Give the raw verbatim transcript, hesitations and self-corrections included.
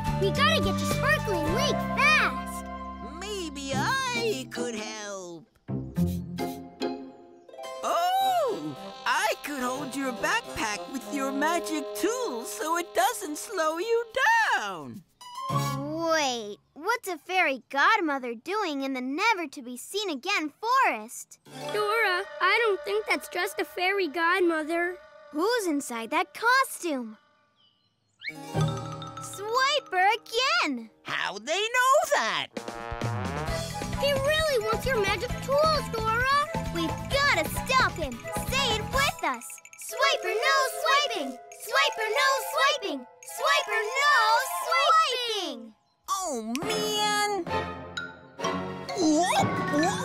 We gotta get to Sparkling Lake fast. Maybe I could help. Oh, I could hold your backpack with your magic tools so it doesn't slow you down. Wait, what's a fairy godmother doing in the never-to-be-seen-again forest? Dora, I don't think that's just a fairy godmother. Who's inside that costume? Swiper again! How'd they know that? He really wants your magic tools, Dora! We've gotta stop him! Say it with us! Swiper, no swiping! Swiper, no swiping! Swiper, no swiping! Oh, man! Whoop, whoop.